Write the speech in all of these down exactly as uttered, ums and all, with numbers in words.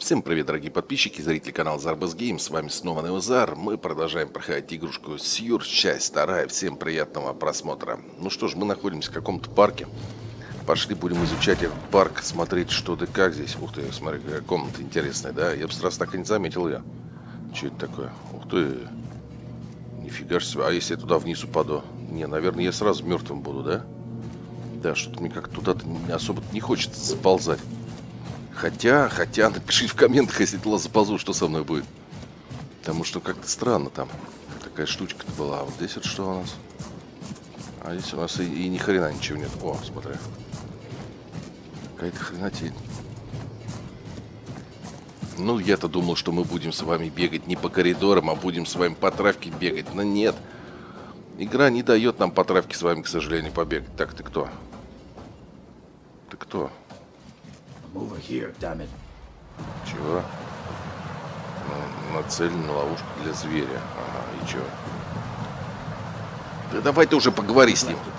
Всем привет, дорогие подписчики, зрители канала Zarbaz Games. С вами снова Неозар. Мы продолжаем проходить игрушку Sure, часть вторая. Всем приятного просмотра. Ну что ж, мы находимся в каком-то парке. Пошли, будем изучать этот парк, смотреть, что да как здесь. Ух ты, смотри, какая комната интересная, да? Я бы сразу так и не заметил ее. Что это такое? Ух ты. Нифига себе. А если я туда вниз упаду? Не, наверное, я сразу мертвым буду, да? Да, что-то мне как-то туда-то особо не хочется заползать. Хотя, хотя, напишите в комментах, если туда заползу, что со мной будет. Потому что как-то странно там. Такая штучка-то была. А вот здесь вот что у нас? А здесь у нас и, и ни хрена ничего нет. О, смотри. Какая-то хренотень. Ну, я-то думал, что мы будем с вами бегать не по коридорам, а будем с вами по травке бегать. Но нет. Игра не дает нам по травке с вами, к сожалению, побегать. Так, ты кто? Ты кто? Here, чего? Ну, нацелен на ловушку для зверя. Ага, и чего? Да давай ты уже поговори с ним.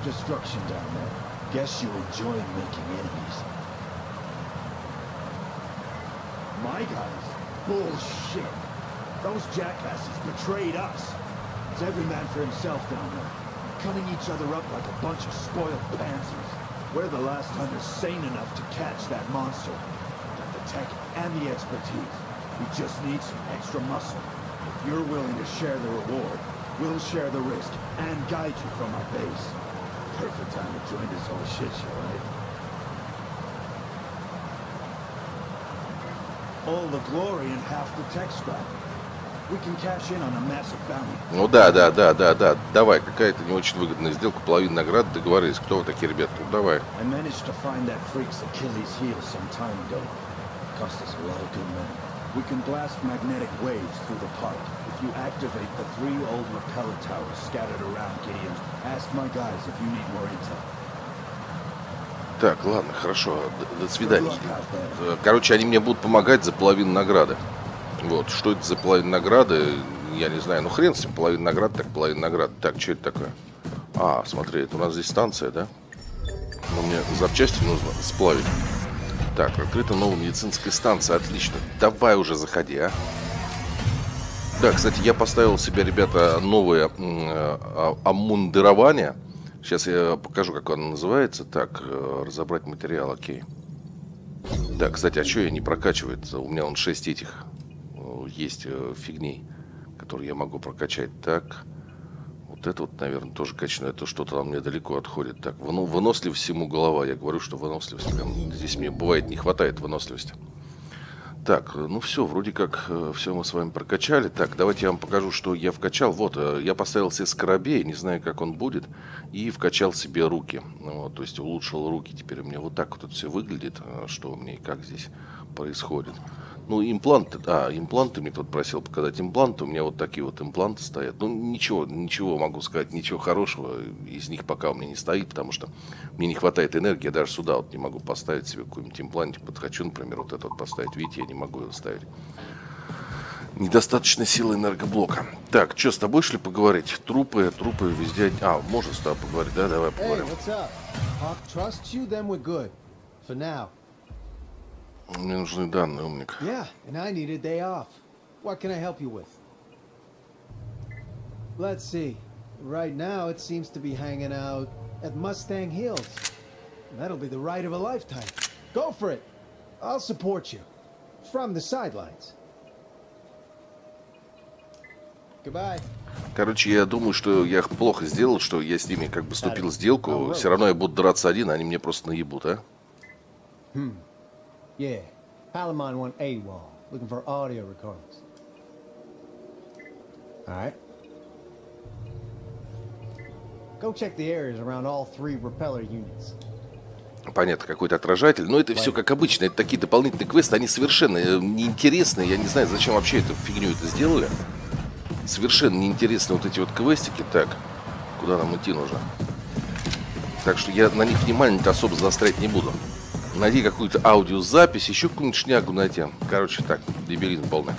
We're the last hunters sane enough to catch that monster. Got the tech and the expertise. We just need some extra muscle. If you're willing to share the reward, we'll share the risk and guide you from our base. Perfect time to join this whole shit show, right? All the glory and half the tech scrap. We can cash in on a massive bounty. Ну да, да, да, да, да. Давай, какая-то не очень выгодная сделка, половина наград, договорились. Кто вы такие, ребята? Ну давай. I managed to find that freak's Achilles heel some time ago. Cost us a lot of good men. We can blast magnetic waves through the park. If you activate the three old repeller towers scattered around Gideon, ask my guys if you need more intel. Так, ладно, хорошо. До, до свидания. Короче, они мне будут помогать за половину награды. Вот, что это за половина награды, я не знаю, ну хрен с ним, половина награды, так половина награды. Так, что это такое? А, смотри, это у нас здесь станция, да? Ну, мне запчасти нужно сплавить. Так, открыта новая медицинская станция, отлично. Давай уже заходи, а. Да, кстати, я поставил себе, ребята, новое э, обмундирование. Сейчас я покажу, как оно называется. Так, э, разобрать материал, окей. Так, кстати, а что я не прокачивается? У меня он шесть этих... есть э, фигней, которые я могу прокачать. Так, вот это вот, наверное, тоже качну. Это что-то там мне далеко отходит. Так, выно, выносливость всему голова. Я говорю, что выносливость прям, здесь мне бывает не хватает выносливости. Так, ну все, вроде как э, все мы с вами прокачали. Так, давайте я вам покажу, что я вкачал. Вот, э, я поставил себе скоробей, не знаю, как он будет, и вкачал себе руки. Вот, то есть улучшил руки. Теперь у меня вот так вот это все выглядит, что у меня и как здесь происходит. Ну, импланты, а, импланты мне кто-то просил показать. Импланты, у меня вот такие вот импланты стоят. Ну, ничего, ничего могу сказать, ничего хорошего из них пока у меня не стоит, потому что мне не хватает энергии. Я даже сюда вот не могу поставить себе какой-нибудь имплантик. Вот хочу, например, вот это вот поставить. Видите, я не могу его ставить. Недостаточно силы энергоблока. Так, что, с тобой шли поговорить? Трупы, трупы везде... А, можно с тобой поговорить, да? Давай поговорим. Мне нужны данные, умник. Yeah, and I need a day off. What can I help you with? Let's see. Right now it seems to be hanging out at Mustang Hills. That'll be the ride of a lifetime. Go for it. I'll support you. From the sidelines. Goodbye. Короче, я думаю, что я плохо сделал, что я с ними как бы вступил в сделку. Все равно я буду драться один, а они мне просто наебут, а? Hmm. Yeah, Palamon went AWOL, looking for audio recordings. Alright. Go check the areas around all three repeller units. Понятно, какой-то отражатель. Но это все как обычно. Это такие дополнительные квесты, они совершенно неинтересные. Я не знаю, зачем вообще эту фигню это сделали. Совершенно неинтересные вот эти вот квестики. Так, куда нам идти нужно? Так что я на них внимание-то особо заострять не буду. Найди какую-то аудиозапись, еще какую-нибудь шнягу найти. Короче, так, дебилизм полный.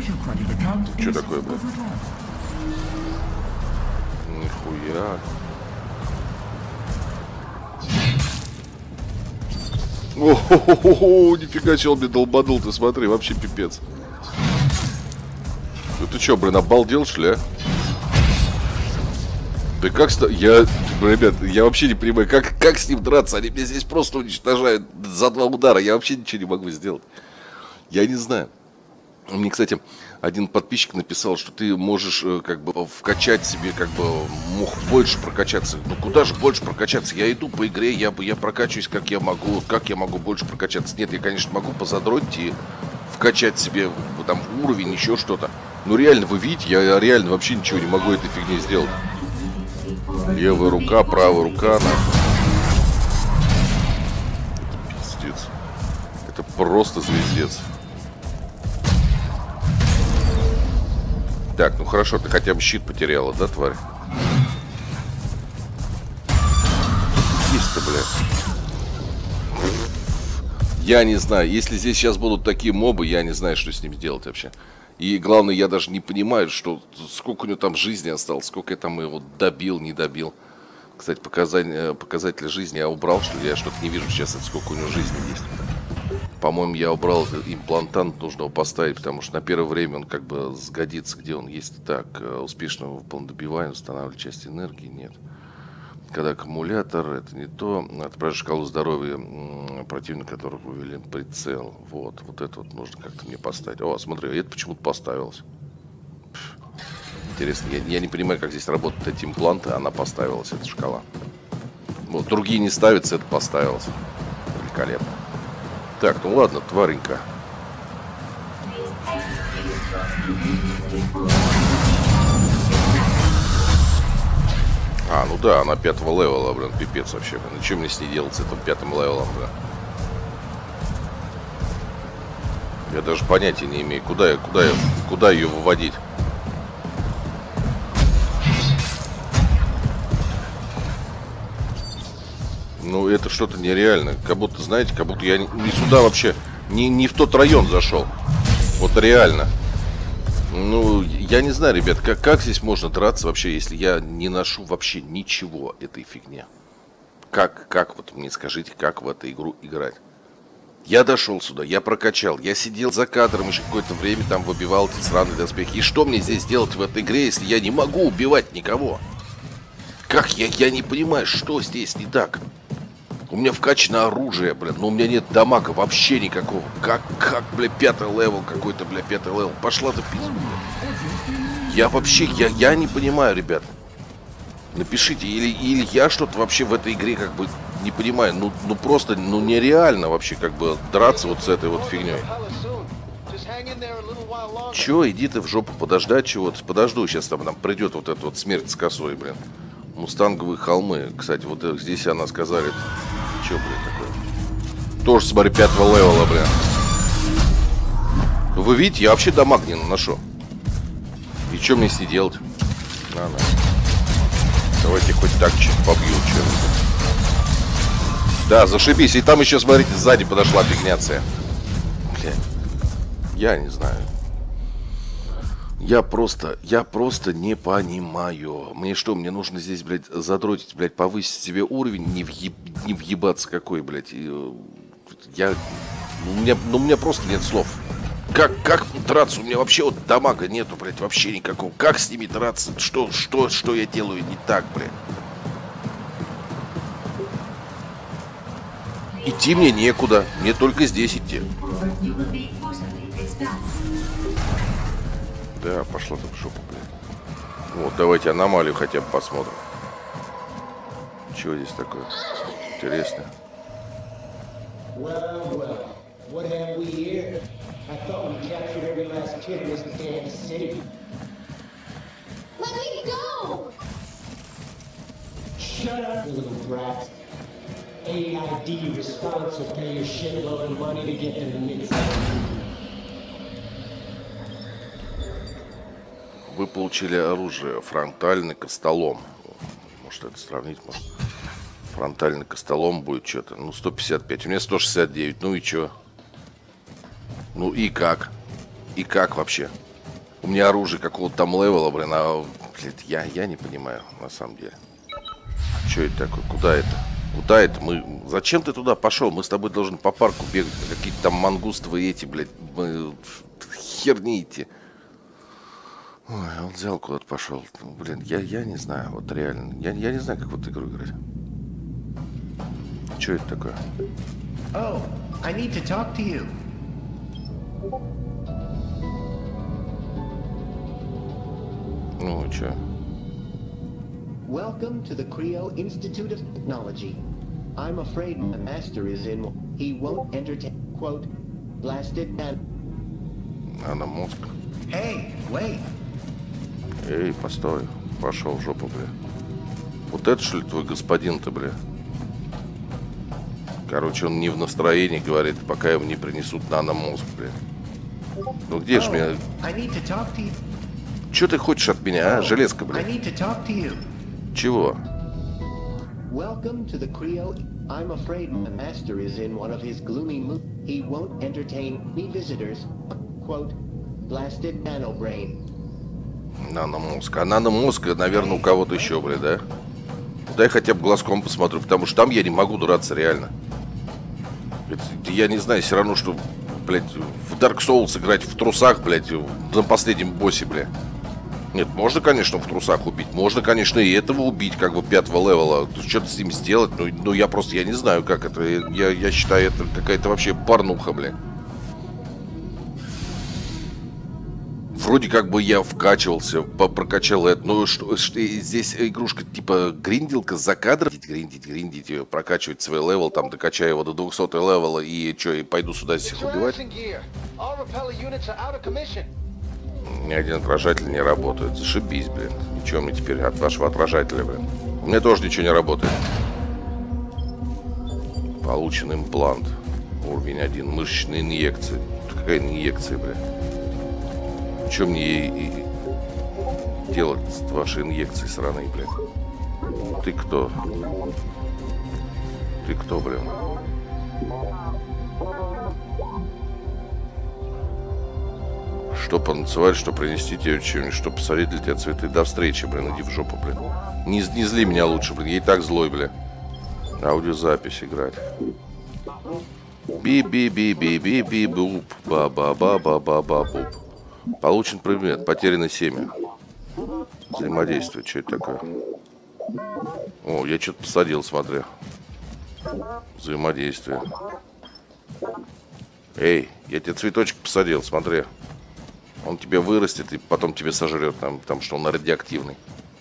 Что такое было? Нихуя. О-хо-хо-хо, нифига себе, он мне долбанул, ты смотри, вообще пипец. Ну ты чё, блин, обалдел, что ли, а? Да как ста... Я, ребят, я вообще не понимаю, как, как с ним драться? Они меня здесь просто уничтожают за два удара. Я вообще ничего не могу сделать. Я не знаю. Мне, кстати, один подписчик написал, что ты можешь как бы вкачать себе, как бы мог больше прокачаться. Ну куда же больше прокачаться? Я иду по игре, я, я прокачиваюсь как я могу. Как я могу больше прокачаться? Нет, я, конечно, могу позадротить и вкачать себе там уровень, еще что-то. Но реально, вы видите, я реально вообще ничего не могу этой фигней сделать. Левая рука, правая рука, она. Это пиздец. Это просто звездец. Так, ну хорошо, ты хотя бы щит потеряла, да, тварь? Есть-то, блядь. Я не знаю, если здесь сейчас будут такие мобы, я не знаю, что с ним сделать вообще. И главное, я даже не понимаю, что сколько у него там жизни осталось, сколько я там его добил, не добил. Кстати, показатель, показатель жизни я убрал, что ли? Я что-то не вижу сейчас, сколько у него жизни есть. По-моему, я убрал этот имплантант, нужно его поставить, потому что на первое время он как бы сгодится, где он есть. Так, успешно выполнено добивание, устанавливать часть энергии, нет. Когда аккумулятор, это не то. Отправить шкалу здоровья противника, который вывели прицел. Вот, вот это вот нужно как-то мне поставить. О, смотри, это почему-то поставилось. Пфф. Интересно, я, я не понимаю, как здесь работают эти импланты, она поставилась, эта шкала. Вот, другие не ставятся, это поставилось. Великолепно. Так, ну ладно, тваренька. А, ну да, она пятого левела, блин, пипец вообще, блин. И что мне с ней делать с этим пятым левелом, блин? Я даже понятия не имею, куда я, куда я, куда ее выводить. Ну, это что-то нереальное. Как будто, знаете, как будто я не, не сюда вообще, не, не в тот район зашел. Вот реально. Ну, я не знаю, ребят, как, как здесь можно драться вообще, если я не ношу вообще ничего этой фигне? Как, как, вот мне скажите, как в эту игру играть? Я дошел сюда, я прокачал, я сидел за кадром еще какое-то время, там выбивал эти сраные доспехи. И что мне здесь делать в этой игре, если я не могу убивать никого? Как я, я не понимаю, что здесь не так? У меня вкачано оружие, блин, но у меня нет дамага вообще никакого. Как, как, бля, пятый левел какой-то, бля, пятый левел. Пошла ты пизду. Я вообще, я, я не понимаю, ребят. Напишите, или, или я что-то вообще в этой игре как бы не понимаю. Ну, ну просто, ну нереально вообще как бы драться вот с этой вот фигней. Чё, иди ты в жопу подождать чего-то. Подожду, сейчас там нам придет вот эта вот смерть с косой, блин. Мустанговые холмы. Кстати, вот здесь она сказали. Че, блин, такое? Тоже, смотри, пятого левела, блин. Вы видите, я вообще дамаг не наношу. И что мне с ней делать? На, на. Давайте хоть так чуть побью, че. Да, зашибись. И там еще, смотрите, сзади подошла фигняция. Блин. Я не знаю. Я просто, я просто не понимаю. Мне что, мне нужно здесь, блядь, задротить, блядь, повысить себе уровень, не, въеб, не въебаться какой, блядь. И, я, ну, у меня, ну, у меня просто нет слов. Как, как драться? У меня вообще вот дамага нету, блядь, вообще никакого. Как с ними драться? Что, что, что я делаю не так, блядь? Идти мне некуда. Мне только здесь идти. Да, пошла ты в жопу, блядь. Вот, давайте аномалию хотя бы посмотрим. Чего здесь такое? Интересно. A I D response will pay you a shitload of money to get in the mix. Вы получили оружие. Фронтальный костолом. Может это сравнить? Может. Фронтальный костолом будет что-то. Ну, сто пятьдесят пять. У меня сто шестьдесят девять. Ну и что? Ну и как? И как вообще? У меня оружие какого-то там левела, блин. А, блин, я, я не понимаю, на самом деле. Что это такое? Куда это? Куда это? Мы... Зачем ты туда пошел? Мы с тобой должны по парку бегать. Какие-то там мангустовые эти, блядь, мы... херни эти. Ой, он взял куда-то пошел. Ну, блин, я, я не знаю, вот реально. Я, я не знаю, как вот игру играть. Что это такое? Oh, I need to talk to you. Ну, что? Welcome to the Creo Institute of Technology. I'm afraid my master is in. He won't entertain. Quote, blasted and. Она мозг. Hey, wait. Эй, постой. Пошел в жопу, бля. Вот это, что ли, твой господин-то, бля? Короче, он не в настроении, говорит, пока ему не принесут наномозг, бля. Ну где ж меня... Че ты хочешь от меня, а, железка, бля? Чего? Welcome to the Creo. I'm afraid my master is in one of his gloomy moods. He won't entertain me visitors. Quote, blasted nanobrain. Наномозг. А наномозг, наверное, у кого-то еще, бля, да? Дай хотя бы глазком посмотрю, потому что там я не могу драться, реально. Это, я не знаю, все равно, что, блядь, в Dark Souls играть в трусах, блядь, на последнем боссе, бля. Нет, можно, конечно, в трусах убить. Можно, конечно, и этого убить, как бы, пятого левела. Что-то с ним сделать. Но, но я просто, я не знаю, как это. Я, я считаю, это какая-то вообще порнуха, бля. Вроде как бы я вкачивался, прокачал это. Ну, что, что здесь игрушка типа гринделка за кадром. Гриндить, гриндить ее, прокачивать свой левел, там, докачаю его до двухсотого левела. И что, и пойду сюда всех убивать? Ни один отражатель не работает. Зашибись, блин. Ничего мне теперь от вашего отражателя, блин. У меня тоже ничего не работает. Получен имплант. Уровень один. Мышечные инъекции. Какая инъекция, блин? Что мне и, и делать с вашей инъекцией сраной, блин? Ты кто? Ты кто, блин? Что потанцевать, что принести тебе что-нибудь, что посадить для тебя цветы. До встречи, блин, иди в жопу, блин. Не, не зли меня лучше, блин, я и так злой, блин. Аудиозапись играть. Би-би-би-би-би-би-буп. Ба-ба-ба-ба-ба-ба-буп. Получен предмет, потеряно семя. Взаимодействие, что это такое? О, я что-то посадил, смотри. Взаимодействие. Эй, я тебе цветочек посадил, смотри. Он тебе вырастет и потом тебе сожрет, там, потому что он радиоактивный.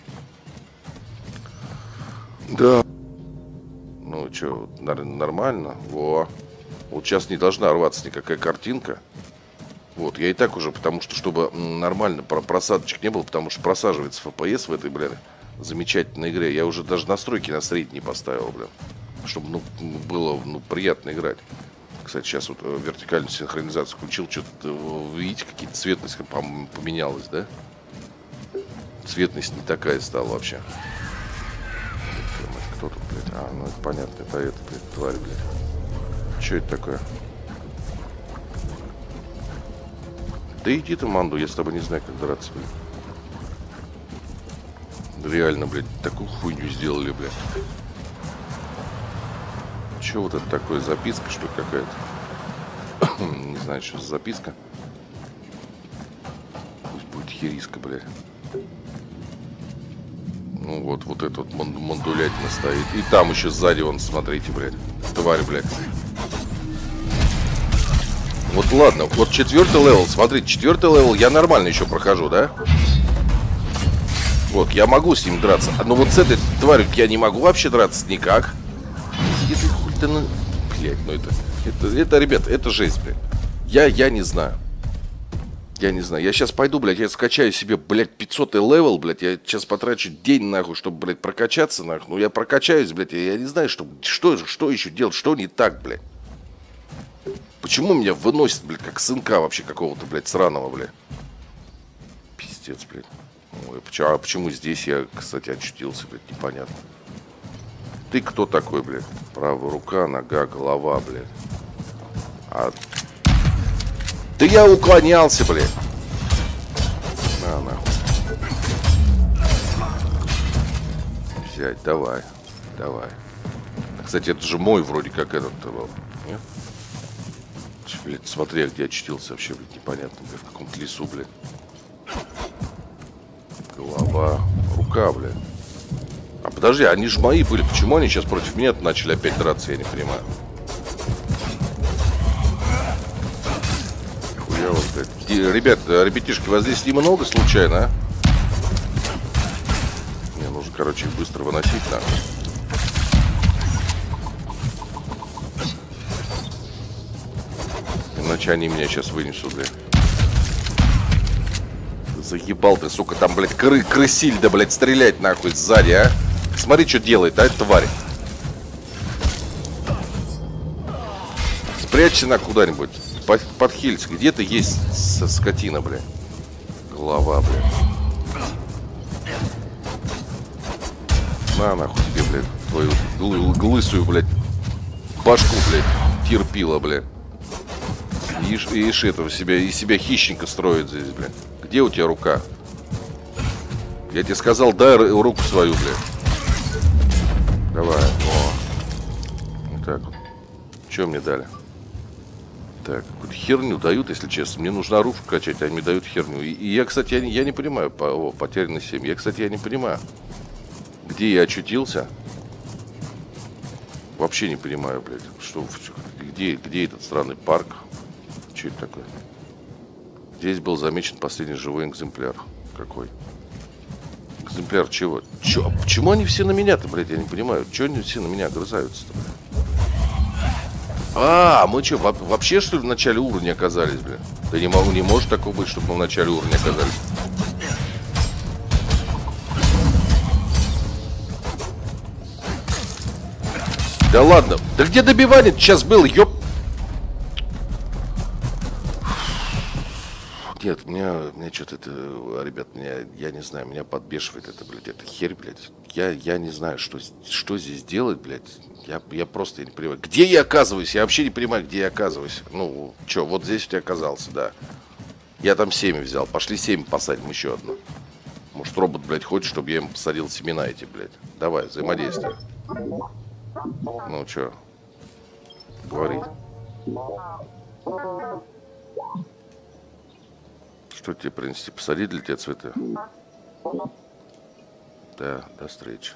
Да. Ну, что, нормально? Во. Вот сейчас не должна рваться никакая картинка. Вот, я и так уже, потому что, чтобы нормально просадочек не было, потому что просаживается эф пи эс в этой, блин, замечательной игре. Я уже даже настройки на средний поставил, блин, чтобы, ну, было, ну, приятно играть. Кстати, сейчас вот вертикальную синхронизацию включил, что-то, видите, какие-то цветность поменялась, да? Цветность не такая стала вообще. Кто тут, блядь? А, ну это понятно, это это, блядь, тварь, блядь. Что это такое? Да иди ты, Манду, я с тобой не знаю, как драться, блядь. Реально, блядь, такую хуйню сделали, блядь. Че вот это такое? Записка, что ли, какая-то? Не знаю, что за записка. Пусть будет хериска, блядь. Ну вот, вот это вот мандулятина стоит. И там еще сзади, вон, смотрите, блядь. Тварь, блядь. Вот ладно, вот четвертый левел, смотрите, четвертый левел я нормально еще прохожу, да? Вот, я могу с ним драться. Но вот с этой тварью я не могу вообще драться никак. Это хуй ты на... Блядь, ну это, это... Это, ребят, это жесть, блядь. Я, я не знаю. Я не знаю. Я сейчас пойду, блядь, я скачаю себе, блядь, пятисотый левел, блядь. Я сейчас потрачу день, нахуй, чтобы, блядь, прокачаться, нахуй. Ну, я прокачаюсь, блядь, я, я не знаю, что, что, что еще делать, что не так, блядь. Почему меня выносит, блядь, как сынка вообще какого-то, блядь, сраного, блядь. Пиздец, блядь. Ой, а почему здесь я, кстати, очутился, блядь, непонятно. Ты кто такой, блядь? Правая рука, нога, голова, блядь. А... Да я уклонялся, блядь. На, нахуй. Взять, давай. Давай. Кстати, это же мой вроде как этот-то был. Нет? Блядь, смотри, где очутился вообще, блядь, непонятно, блядь, в каком-то лесу, блядь. Голова, рука, блядь. А подожди, они же мои были. Почему они сейчас против меня начали опять драться, я не понимаю. Хуя вот, блядь. Ребят, ребятишки, вас здесь немного случайно, а? Мне нужно, короче, их быстро выносить, нахуй. Иначе они меня сейчас вынесут, блядь. Заебал ты, сука, там, блядь, кры крысильда, блядь, стрелять, нахуй, сзади, а? Смотри, что делает, а, эта тварь. Спрячься на куда-нибудь. Под, подхилься. Где-то есть скотина, блядь. Голова, блядь. На, нахуй тебе, блядь, твою глы глысую, блядь, башку, блядь, терпила, блядь. И, и, и этого себя, и себя хищника строит здесь, блядь. Где у тебя рука? Я тебе сказал, дай руку свою, блядь. Давай, о. Вот так вот. Что мне дали? Так, какую-то херню дают, если честно. Мне нужно оружие качать, а они мне дают херню. И, и я, кстати, я не, я не понимаю, по, о, потерянный семь. Я, кстати, я не понимаю, где я очутился. Вообще не понимаю, блядь. Что, где, где этот странный парк? Что это такое? Здесь был замечен последний живой экземпляр. Какой? Экземпляр чего? Чё? Почему они все на меня-то, блядь? Я не понимаю. Чего они все на меня огрызаются-то, блядь? А, мы что, вообще, что ли, в начале уровня оказались, блядь? Да не могу, не может такого быть, чтобы мы в начале уровня оказались. Да ладно. Да где добивание сейчас было, ёп... Нет, меня, меня что-то это, ребят, меня, я не знаю, меня подбешивает это, блядь, это херь, блядь. Я, я не знаю, что, что здесь делать, блядь. Я, я просто не понимаю. Где я оказываюсь? Я вообще не понимаю, где я оказываюсь. Ну, что, вот здесь у тебя оказался, да. Я там семя взял. Пошли семя посадим, еще одну. Может, робот, блядь, хочет, чтобы я ему посадил семена эти, блядь. Давай, взаимодействие. Ну, что? Говори. Что тебе принести? Посадить для тебя цветы? Да, до встречи.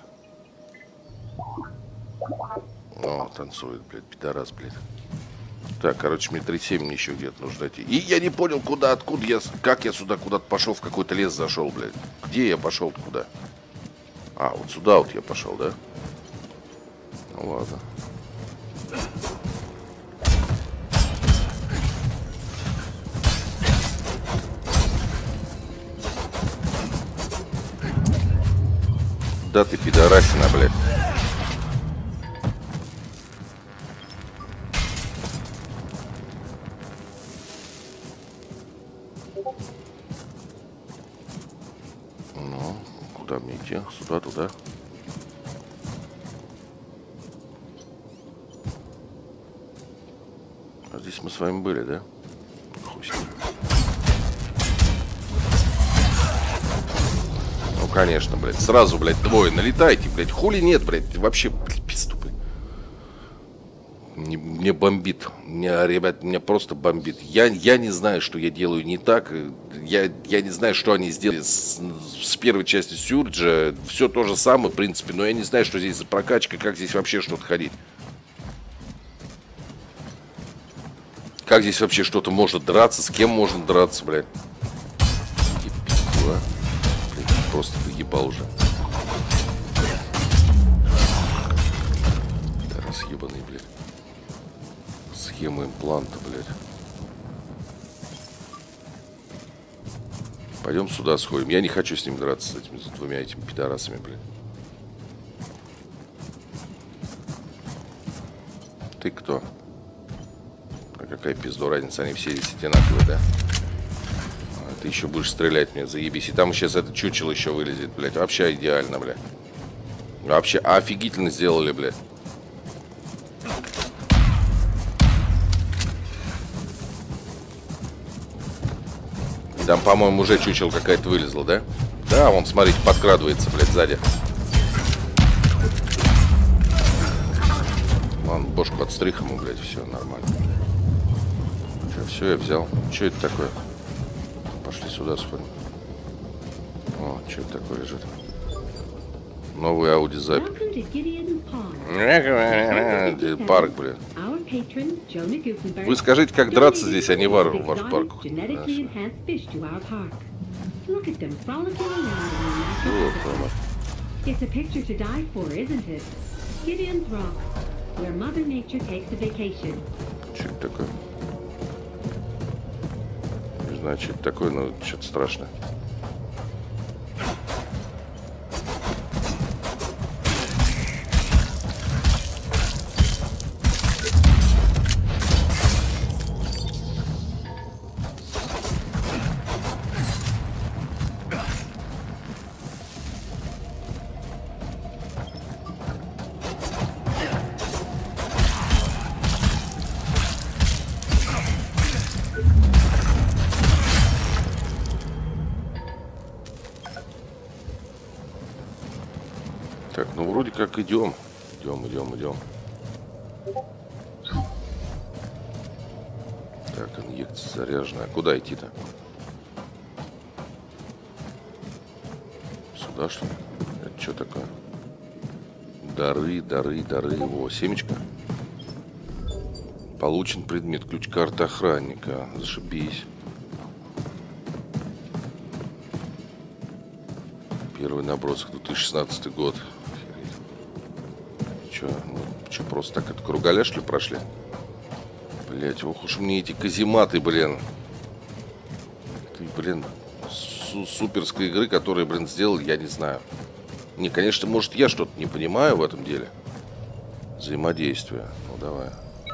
О, танцует, блядь, пидорас, блядь. Так, короче, мне тридцать семь еще где-то нужно идти. И я не понял, куда, откуда я, как я сюда куда-то пошел, в какой-то лес зашел, блядь. Где я пошел, куда? А, вот сюда вот я пошел, да? Ну ладно. Да ты пидорасина, блядь. Ну, куда мне идти? Сюда, туда. А здесь мы с вами были, да? Хуй с ним. Ну, конечно, блядь. Сразу, блядь, двое налетайте, блядь. Хули нет, блядь. Вообще, блядь, пиздупы. Мне, мне бомбит. Меня, ребят, меня просто бомбит. Я, я не знаю, что я делаю не так. Я, я не знаю, что они сделали с, с первой части Сюрджа. Все то же самое, в принципе. Но я не знаю, что здесь за прокачка, как здесь вообще что-то ходить. Как здесь вообще что-то может драться, с кем можно драться, блядь. Блядь, просто выебал уже. Да разъебанный, блядь. Схема импланта, блядь. Пойдем сюда сходим. Я не хочу с ним драться, с этими, с двумя этими пидорасами, блядь. Ты кто? А какая пизду разница, они все здесь одинаковые, да? А ты еще будешь стрелять мне, заебись. И там сейчас это чучело еще вылезет, блядь. Вообще идеально, блядь. Вообще офигительно сделали, блядь. Там, по-моему, уже чучело какая-то вылезла, да? Да, вон, смотрите, подкрадывается, блядь, сзади. бошку отстриг ему, блядь, все нормально. Че, все, я взял. Что это такое? Пошли сюда сходим. О, что это такое лежит? Новый Audi запись. Парк, блин. Вы скажите, как драться здесь, а не вар в ваш парк. Что это такое? Не знаю, что это такое, но что-то страшное. Так, ну вроде как идем. Идем, идем, идем. Так, инъекция заряженная. Куда идти-то? Сюда, что ли? Это что такое? Дары, дары, дары. О, семечко. Получен предмет. Ключ-карта охранника. Зашибись. Первый набросок. две тысячи шестнадцатый год. Че, ну, че, просто так это кругаля, что ли, прошли? Блять, ох уж мне эти казематы, блин. Ты, блин, су суперской игры, которые, блин, сделал, я не знаю. Не, конечно, может, я что-то не понимаю в этом деле. Взаимодействие. Ну, давай.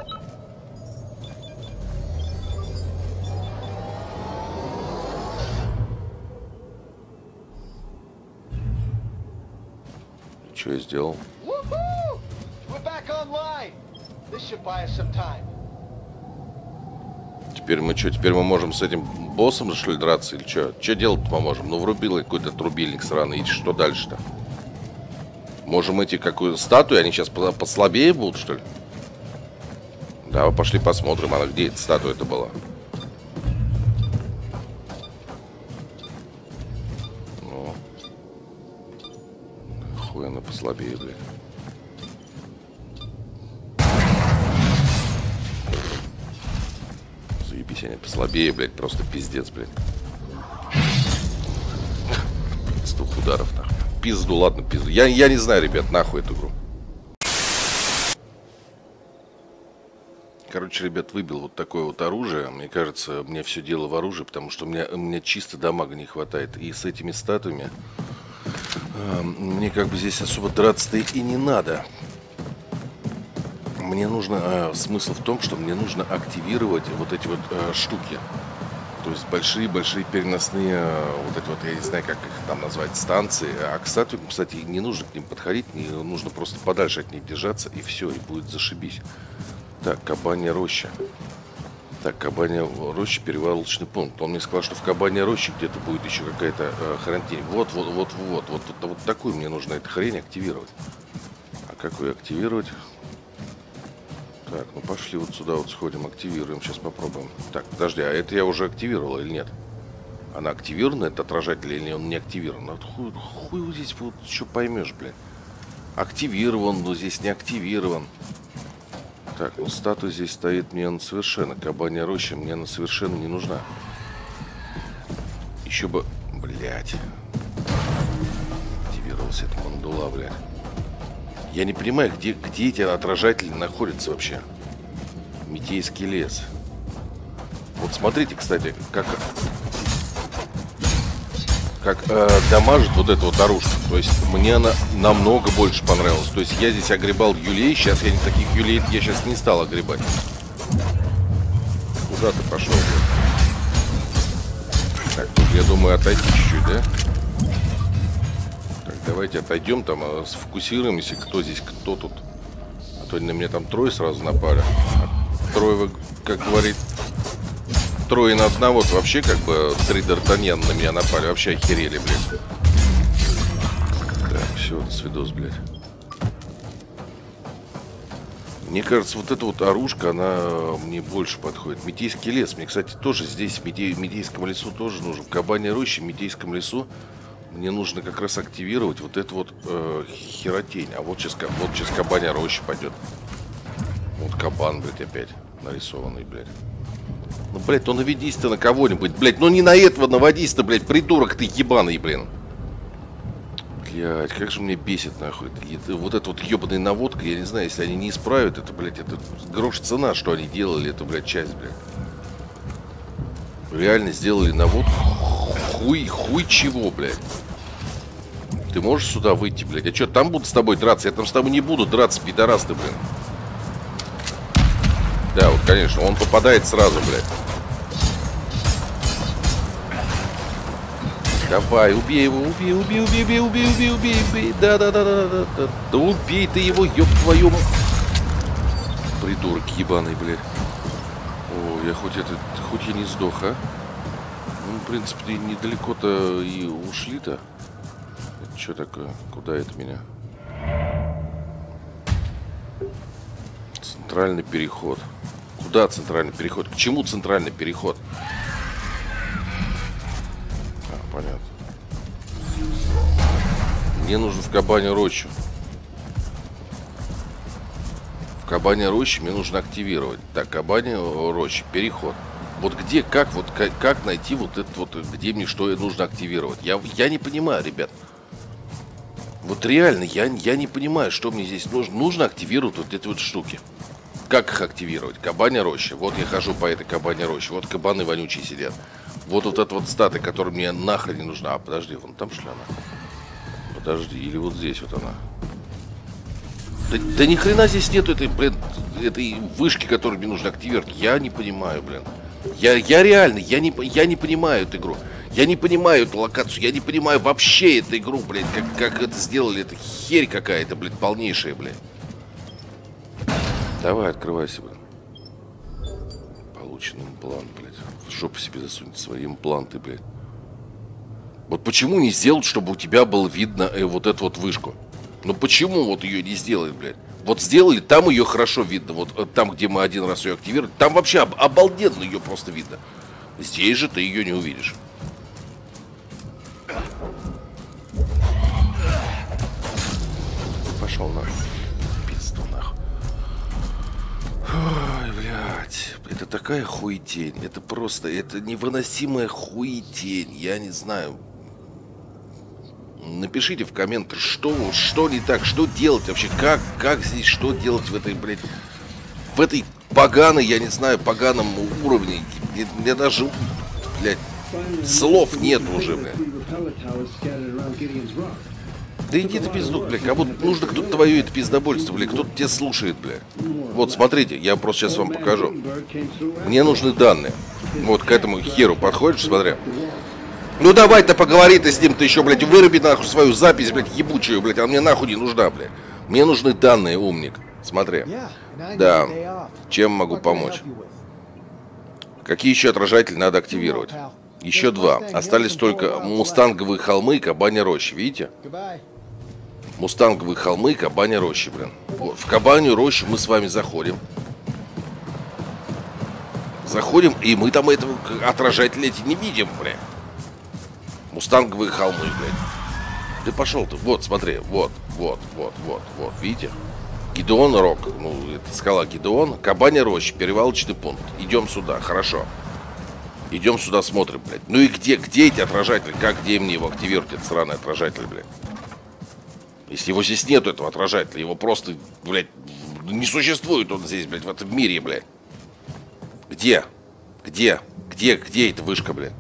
Что я сделал? Теперь мы что, теперь мы можем с этим боссом, что ли, драться или что? Что делать мы можем? Ну, врубил какой-то трубильник сраный, и что дальше-то? Можем идти какую статую, они сейчас послабее будут, что ли? Давай пошли посмотрим, она где эта статуя-то была. Ну, хуй она послабее, блядь. Они послабее, блядь, просто пиздец, блядь. С двух ударов, нахуй. Пизду, ладно, пизду. Я, я не знаю, ребят, нахуй эту игру. Короче, ребят, выбил вот такое вот оружие. Мне кажется, мне все дело в оружии, потому что у меня, у меня чисто дамага не хватает. И с этими статуями э, мне как бы здесь особо драться-то и не надо. Мне нужно, э, смысл в том, что мне нужно активировать вот эти вот э, штуки. То есть большие-большие переносные, э, вот эти вот, я не знаю, как их там назвать, станции. А к статуям, кстати, не нужно к ним подходить, не нужно просто подальше от них держаться, и все, и будет зашибись. Так, Кабанья роща. Так, Кабанья роща, перевалочный пункт. Он мне сказал, что в Кабаньей роще где-то будет еще какая-то э, хрень. Вот, вот, вот, вот, вот, вот, вот такую мне нужно эту хрень активировать. А как ее активировать? Так, ну пошли вот сюда вот сходим, активируем, сейчас попробуем. Так, подожди, а это я уже активировал или нет? Она активирована, этот отражатель, или он не активирован? Вот хуй, хуй вот здесь вот что поймешь, блин. Активирован, но здесь не активирован. Так, ну статуя здесь стоит, мне она совершенно, Кабанья роща, мне она совершенно не нужна. Еще бы, блядь. Активировался эта мандула, блядь. Я не понимаю, где, где эти отражатели находятся вообще. Митейский лес. Вот смотрите, кстати, как, как э, дамажит вот эта вот оружие. То есть мне она намного больше понравилась. То есть я здесь огребал юлей, сейчас я не таких юлей, я сейчас не стал огребать. Куда ты пошел? Так, тут, я думаю, отойти чуть-чуть, да? Давайте отойдем, там сфокусируемся, кто здесь, кто тут. А то на меня там трое сразу напали. А трое, как говорит, трое на одного, то вообще как бы три Д'Артаньяна на меня напали. Вообще охерели, блядь. Так, все, до свидос, блядь. Мне кажется, вот эта вот оружка, она мне больше подходит. Метейский лес. Мне, кстати, тоже здесь, в Метей, Метейском лесу, тоже нужен. В Кабаньей роще, в Метейском лесу мне нужно как раз активировать вот эту вот э, херотень. А вот сейчас, вот сейчас Кабанья роща пойдет. Вот кабан, блядь, опять нарисованный, блядь. Ну, блядь, ну наведись-то на кого-нибудь, блядь. Ну не на этого наводись-то, блядь, придурок ты ебаный, блин. Блядь, как же мне бесит, нахуй. Это, вот эта вот ебаная наводка, я не знаю, если они не исправят это, блядь, это грош цена, что они делали, эту, блядь, часть, блядь. Реально сделали наводку. Хуй, хуй чего, блядь. Ты можешь сюда выйти, блядь? А что, там будут с тобой драться? Я там с тобой не буду драться, пидорас ты, блин. Да, вот, конечно, он попадает сразу, блядь. Давай, убей его, убей, убей, убей, убей, убей, убей, убей, убей. Да, да, да, да, да, да. Да убей ты его, ёб твою. Придурок ебаный, блядь. О, я хоть это, хоть я не сдох, а? Ну, в принципе, недалеко-то и ушли-то. Это что такое? Куда это меня? Центральный переход. Куда центральный переход? К чему центральный переход? А, понятно. Мне нужно в Кабанью рощу. В Кабаньей роще мне нужно активировать. Так, Кабанья роща, переход. Вот где, как, вот как, как найти вот это вот, где мне что нужно активировать? Я, я не понимаю, ребят. Вот реально, я, я не понимаю, что мне здесь нужно. Нужно активировать вот эти вот штуки. Как их активировать? Кабанья роща. Вот я хожу по этой Кабаньей роще. Вот кабаны вонючие сидят. Вот вот эта вот статуя, которая мне нахрен не нужна. А, подожди, вон там что ли она? Подожди, или вот здесь вот она. Да, да ни хрена здесь нету этой, блин, этой вышки, которую мне нужно активировать. Я не понимаю, блин. Я, я реально, я не, я не понимаю эту игру. Я не понимаю эту локацию. Я не понимаю вообще эту игру, блин. Как, как это сделали. Это херь какая-то, блин, полнейшая, блин. Давай, открывайся, блин. Получен имплант, блядь. В жопу себе засунуть свои импланты, блядь. Вот почему не сделать, чтобы у тебя было видно э, вот эту вот вышку? Ну почему вот ее не сделать, блядь? Вот сделали, там ее хорошо видно. Вот э, там, где мы один раз ее активировали, там вообще об обалденно ее просто видно. Здесь же ты ее не увидишь. Пошел нахуй. Пизду нахуй. Ой, блядь. Это такая хуетень. Это просто, это невыносимая хуетень. Я не знаю. Напишите в комментах, что, что не так, что делать вообще, как, как здесь, что делать в этой, блядь, в этой поганой, я не знаю, поганом уровне. Мне, мне даже, блядь, слов нет уже, блядь. Да иди ты пизду, блядь, кому нужно кто-то твое это пиздобольство, блядь, кто-то тебя слушает, блядь. Вот, смотрите, я просто сейчас вам покажу. Мне нужны данные. Вот к этому херу подходишь, смотри. Ну давай-то поговори ты с ним, ты еще, блядь, выруби нахуй свою запись, блядь, ебучую, блядь, она мне нахуй не нужна, блядь. Мне нужны данные, умник. Смотри. Да. Чем могу помочь? Какие еще отражатели надо активировать? Еще два. Остались только Мустанговые холмы и Кабанья роща, видите? Мустанговые холмы и Кабанья роща, блин. Вот. В Кабанью рощу мы с вами заходим. Заходим, и мы там этого отражателя эти не видим, блядь. Мустанговые холмы, блядь. Ты пошел ты. Вот, смотри. Вот, вот, вот, вот, вот. Видите? Гидеон Рок. Ну, это скала Гидеон. Кабанья роща. Перевалочный пункт. Идем сюда. Хорошо. Идем сюда, смотрим, блядь. Ну и где, где эти отражатели? Как, где мне его активировать, этот сраный отражатель, блядь? Если его здесь нету, этого отражателя, его просто, блядь, не существует он здесь, блядь, в этом мире, блядь. Где? Где? Где, где эта вышка, блядь?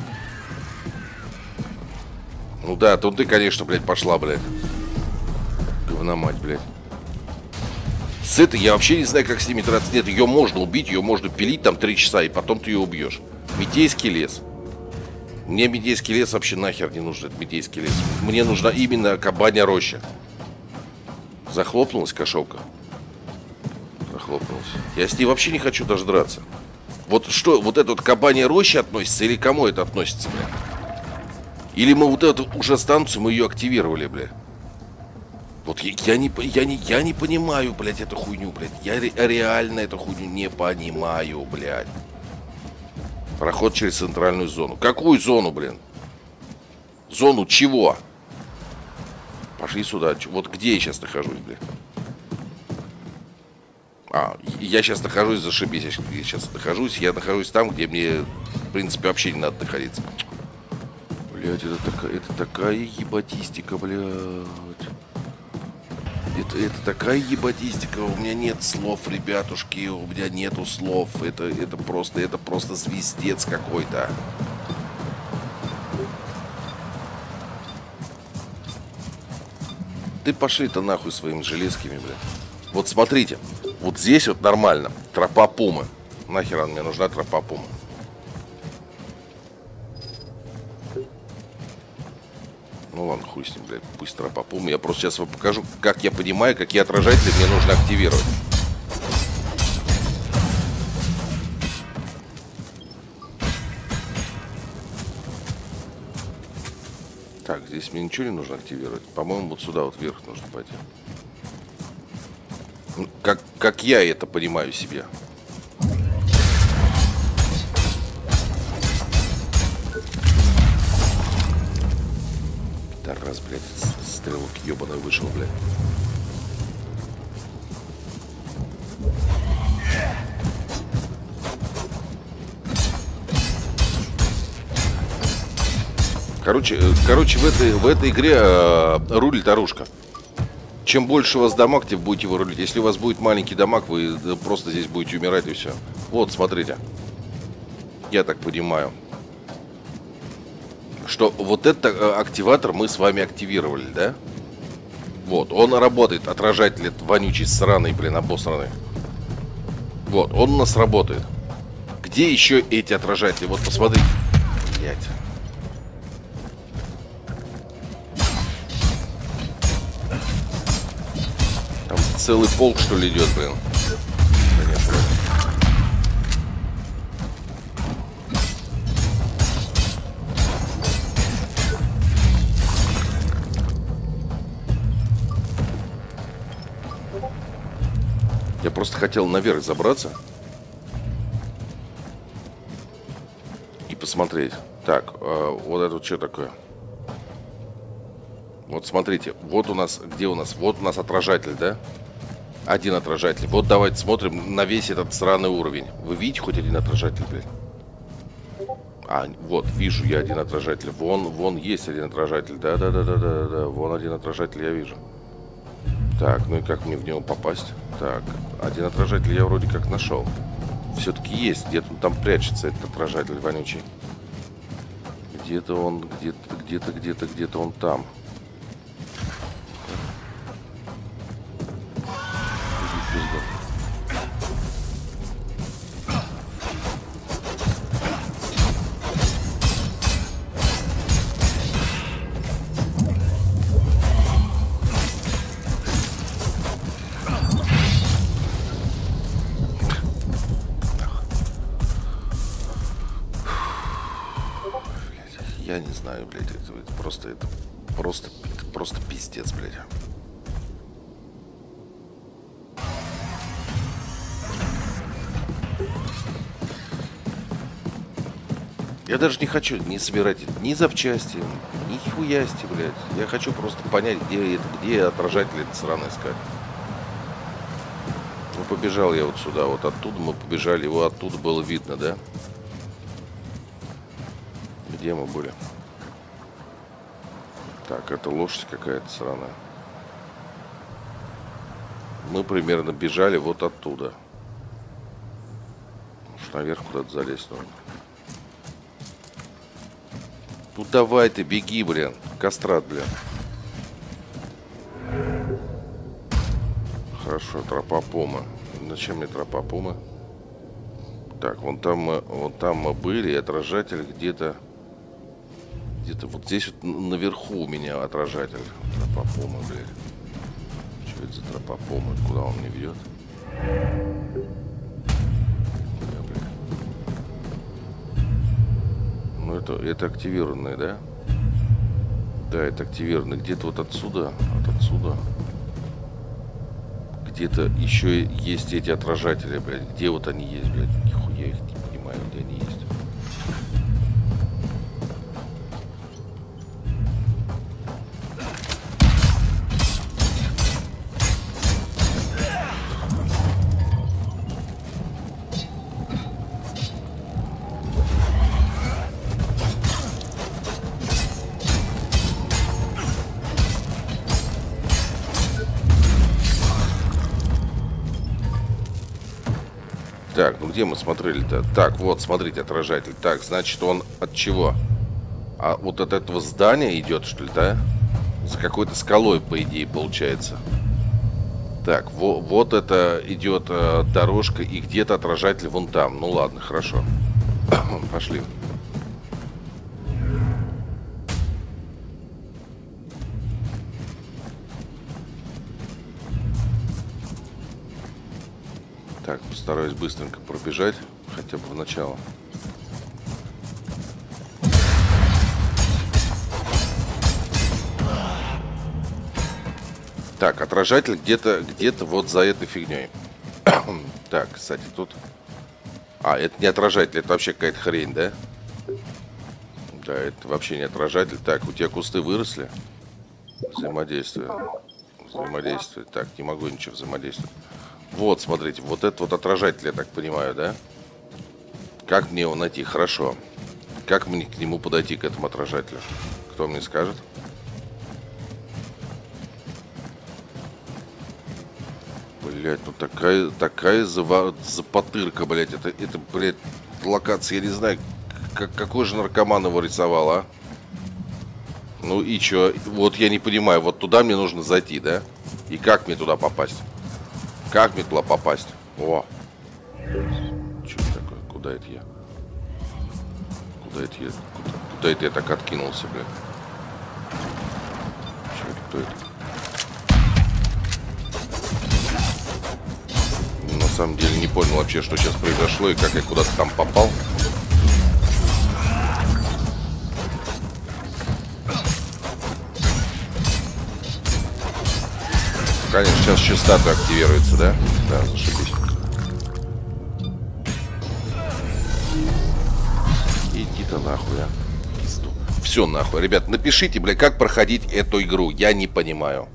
Ну да, то ты, конечно, блядь, пошла, блядь. Говномать, блядь. С этой я вообще не знаю, как с ними драться. Нет, ее можно убить, ее можно пилить там три часа, и потом ты ее убьешь. Метейский лес. Мне Метейский лес вообще нахер не нужен, это Метейский лес. Мне нужна именно Кабанья роща. Захлопнулась кошелка? Захлопнулась. Я с ней вообще не хочу даже драться. Вот что, вот эта вот Кабанья роща относится, или кому это относится, блядь? Или мы вот эту уже станцию, мы ее активировали, бля. Вот я, я, не, я, не, я не понимаю, блядь, эту хуйню, блядь. Я ре, реально эту хуйню не понимаю, блядь. Проход через центральную зону. Какую зону, блин? Зону чего? Пошли сюда. Вот где я сейчас нахожусь, блядь? А, я сейчас нахожусь, зашибись, я сейчас нахожусь. Я нахожусь там, где мне, в принципе, вообще не надо находиться. Блядь, это такая, это такая ебатистика, блядь. Это, это такая ебатистика, у меня нет слов, ребятушки, у меня нету слов. Это, это просто, это просто звездец какой-то. Ты пошли-то нахуй своими железками, блядь. Вот смотрите, вот здесь вот нормально. Тропа Пумы. Нахер мне нужна тропа Пумы? Ну ладно, хуй с ним, блядь, пусть тропа Пумы. Я просто сейчас вам покажу, как я понимаю, какие отражатели мне нужно активировать. Так, здесь мне ничего не нужно активировать. По-моему, вот сюда вот вверх нужно пойти. Как, как я это понимаю себе. Да раз, блядь, стрелок ебаный вышел, блядь. Короче, короче, в этой, в этой игре э, рулит оружка. Чем больше у вас дамаг, тем будете вы рулить. Если у вас будет маленький дамаг, вы просто здесь будете умирать и все. Вот, смотрите. Я так понимаю, что вот этот активатор мы с вами активировали, да? Вот, он работает. Отражатель этот вонючий, сраный, блин, обосранный. Вот, он у нас работает. Где еще эти отражатели? Вот, посмотрите. Блять. Там целый полк, что ли, идет, блин. Конечно. Я просто хотел наверх забраться и посмотреть. Так, э, вот это вот что такое? Вот смотрите, вот у нас, где у нас? Вот у нас отражатель, да? Один отражатель. Вот давайте смотрим на весь этот сраный уровень. Вы видите хоть один отражатель, блядь? А, вот, вижу я один отражатель. Вон, вон есть один отражатель. Да-да-да-да-да-да. Вон один отражатель я вижу. Так, ну и как мне в него попасть? Так, один отражатель я вроде как нашел. Все-таки есть, где-то там прячется этот отражатель вонючий. Где-то он, где-то, где-то, где-то, где-то он там. Я не знаю, блядь, это, это просто, это просто, это просто пиздец, блядь. Я даже не хочу не собирать ни запчасти, ни хуясти, блядь. Я хочу просто понять, где это, где отражатель этот сраный искать. Ну, побежал я вот сюда, вот оттуда мы побежали, его оттуда было видно, да? Где мы были? Так, это лошадь какая-то сраная. Мы примерно бежали вот оттуда. Уж наверх куда-то залезть нужно. Ну давай ты, беги, блин. Кастрат, блин. Хорошо, тропа Пумы. Зачем мне тропа Пумы? Так, вон там мы, вон там мы были, и отражатель где-то... Где-то вот здесь вот наверху у меня отражатель. Тропа Пумы, блядь. Что это за тропа Пумы? Куда он мне ведет? Ну это, это активированный, да? Да, это активированный. Где-то вот отсюда, от отсюда. где-то еще есть эти отражатели, блядь. Где вот они есть, блядь? Нихуя их не понимаю, где они есть. Так, ну где мы смотрели-то? Так, вот, смотрите, отражатель. Так, значит, он от чего? А вот от этого здания идет, что ли, да? За какой-то скалой, по идее, получается. Так, во, вот это идет э, дорожка, и где-то отражатель вон там. Ну ладно, хорошо. Пошли. Так, постараюсь быстренько пробежать, хотя бы в начало. Так, отражатель где-то где-то вот за этой фигней. Так, кстати, тут... А, это не отражатель, это вообще какая-то хрень, да? Да, это вообще не отражатель. Так, у тебя кусты выросли? Взаимодействие. Взаимодействие. Так, не могу ничего взаимодействовать. Вот, смотрите, вот это вот отражатель, я так понимаю, да? Как мне его найти? Хорошо. Как мне к нему подойти, к этому отражателю? Кто мне скажет? Блять, ну такая, такая зава... запотырка, блять. Это, это, блять, локация, я не знаю, как, какой же наркоман его рисовал, а? Ну и чё? Вот я не понимаю, вот туда мне нужно зайти, да? И как мне туда попасть? Как мне туда попасть? О! Что это такое? Куда это я? Куда это я? Куда, куда это я так откинулся, блядь? Что это? Кто это? На самом деле не понял вообще, что сейчас произошло и как я куда-то там попал. Конечно, сейчас еще статуя активируется, да? Да, зашибись. Иди-то нахуй, а. Все нахуй. Ребят, напишите, бля, как проходить эту игру. Я не понимаю.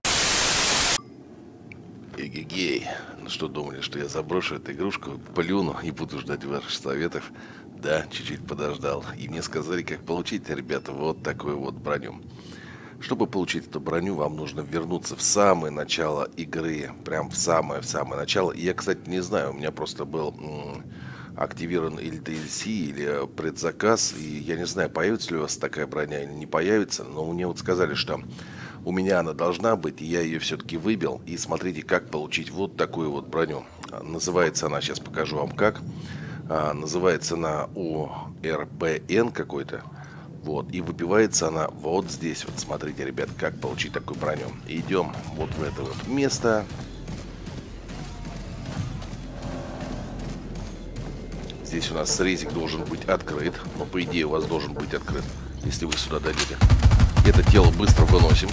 Эгегей. Ну что, думали, что я заброшу эту игрушку, плюну и буду ждать ваших советов? Да, чуть-чуть подождал. И мне сказали, как получить, ребята, вот такую вот броню. Чтобы получить эту броню, вам нужно вернуться в самое начало игры. Прям в самое-в самое начало. И я, кстати, не знаю, у меня просто был м- активирован или ди эл си, или предзаказ. И я не знаю, появится ли у вас такая броня или не появится. Но мне вот сказали, что у меня она должна быть, и я ее все-таки выбил. И смотрите, как получить вот такую вот броню. Называется она, сейчас покажу вам как. А, называется она о эр бэ эн какой-то. Вот, и выбивается она вот здесь. Вот смотрите, ребят, как получить такую броню. Идем вот в это вот место. Здесь у нас срезик должен быть открыт. Но по идее у вас должен быть открыт, если вы сюда дойдете. Это тело быстро выносим.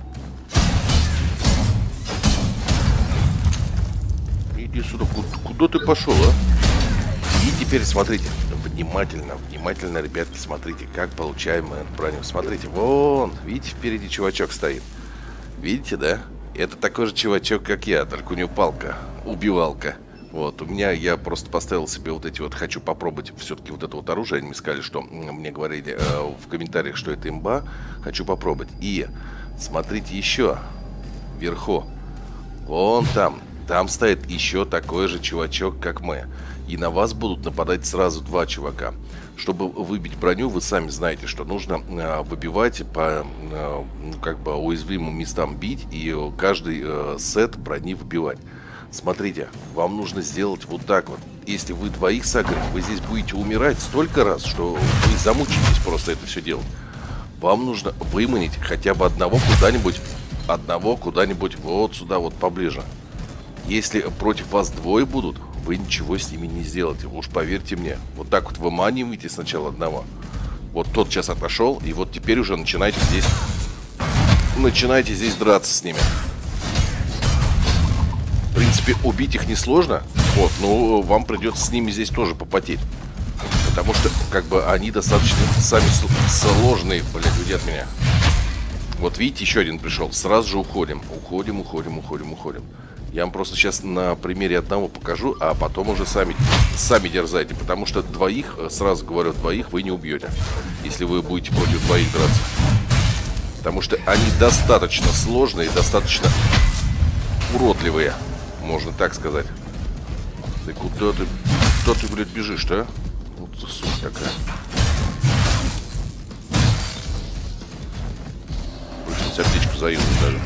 Иди сюда. Куда, куда ты пошел, а? И теперь смотрите, внимательно, внимательно, ребятки, смотрите, как получаем мы эту броню. Смотрите, вон, видите, впереди чувачок стоит. Видите, да? Это такой же чувачок, как я, только у него палка, убивалка. Вот, у меня, я просто поставил себе вот эти вот, хочу попробовать все-таки вот это вот оружие. Они мне сказали, что, мне говорили э, в комментариях, что это имба. Хочу попробовать. И смотрите еще, вверху, вон там, там стоит еще такой же чувачок, как мы. И на вас будут нападать сразу два чувака. Чтобы выбить броню, вы сами знаете, что нужно э, выбивать по э, как бы уязвимым местам бить и каждый э, сет брони выбивать. Смотрите, вам нужно сделать вот так вот. Если вы двоих сагрите, вы здесь будете умирать столько раз, что вы замучитесь просто это все делать. Вам нужно выманить хотя бы одного куда-нибудь, одного куда-нибудь вот сюда вот поближе. Если против вас двое будут, вы ничего с ними не сделаете. Уж поверьте мне. Вот так вот выманиваете сначала одного. Вот тот сейчас отошел, и вот теперь уже начинайте здесь, начинайте здесь драться с ними. принципе, убить их несложно. Вот, но вам придется с ними здесь тоже попотеть. Потому что, как бы, они достаточно сами сложные, блядь, уйди от меня. Вот видите, еще один пришел. Сразу же уходим. Уходим, уходим, уходим, уходим. Я вам просто сейчас на примере одного покажу, а потом уже сами, сами дерзайте. Потому что двоих, сразу говорю, двоих вы не убьете, если вы будете против двоих драться. Потому что они достаточно сложные, достаточно уродливые, можно так сказать. Ты куда ты, куда ты, блядь, бежишь-то, а? Вот ты, сука такая. Сердечко заюзать даже.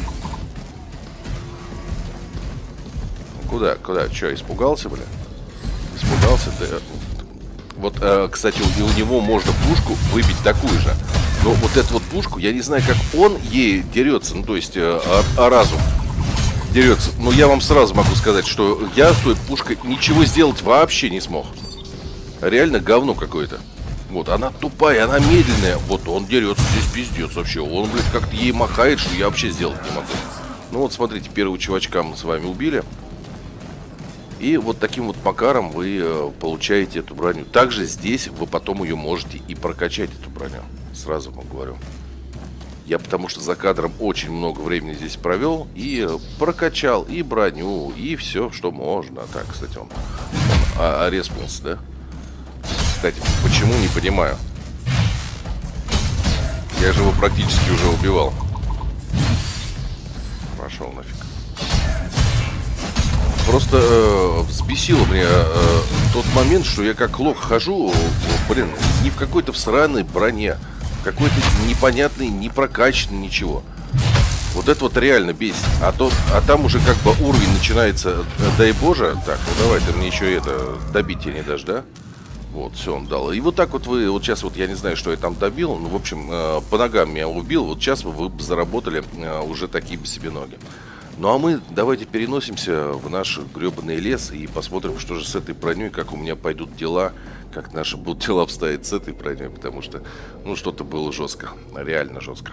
Куда, куда? Че, испугался, бля? Испугался ты? Вот, э, кстати, и у него можно пушку выбить такую же. Но вот эту вот пушку, я не знаю, как он ей дерется. Ну, то есть, э, а, а разум дерется. Но я вам сразу могу сказать, что я с той пушкой ничего сделать вообще не смог. Реально говно какое-то. Вот, она тупая, она медленная. Вот он дерется здесь пиздец вообще. Он, блядь, как-то ей махает, что я вообще сделать не могу. Ну вот, смотрите, первого чувачка мы с вами убили. И вот таким вот макаром вы э, получаете эту броню. Также здесь вы потом ее можете и прокачать, эту броню. Сразу вам говорю. Я потому что за кадром очень много времени здесь провел. И э, прокачал и броню, и все, что можно. Так, кстати, он, он а, респался, да? Кстати, почему, не понимаю. Я же его практически уже убивал. Пошел нафиг. Просто э, взбесило мне э, тот момент, что я как лох хожу, блин, не в какой-то всраной броне, в какой-то непонятной, не прокачанной, ничего. Вот это вот реально бесит. А, то, а там уже как бы уровень начинается, дай боже. Так, ну давай, ты мне еще это добить не дашь, да? Вот, все, он дал. И вот так вот вы, вот сейчас вот я не знаю, что я там добил. Ну, в общем, э, по ногам меня убил. Вот сейчас вы, вы заработали э, уже такие себе ноги. Ну, а мы давайте переносимся в наш гребаный лес и посмотрим, что же с этой броней, как у меня пойдут дела, как наши будут дела обстоять с этой броней. Потому что, ну, что-то было жестко, реально жестко.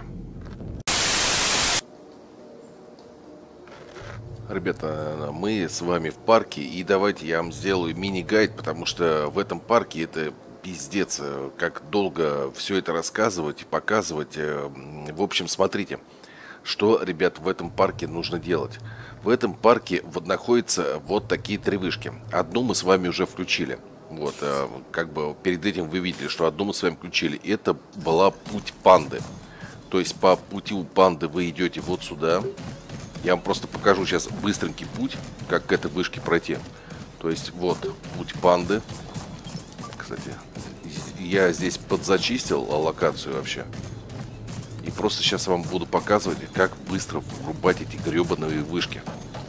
Ребята, мы с вами в парке, и давайте я вам сделаю мини-гайд, потому что в этом парке это пиздец, как долго все это рассказывать и показывать. В общем, смотрите, что, ребят, в этом парке нужно делать. В этом парке вот находятся вот такие три вышки. Одну мы с вами уже включили. Вот, как бы перед этим вы видели, что одну мы с вами включили. Это была путь панды. То есть по пути у панды вы идете вот сюда. Я вам просто покажу сейчас быстренький путь, как к этой вышке пройти. То есть вот путь панды. Кстати, я здесь подзачистил локацию вообще. И просто сейчас вам буду показывать, как быстро врубать эти гребаные вышки.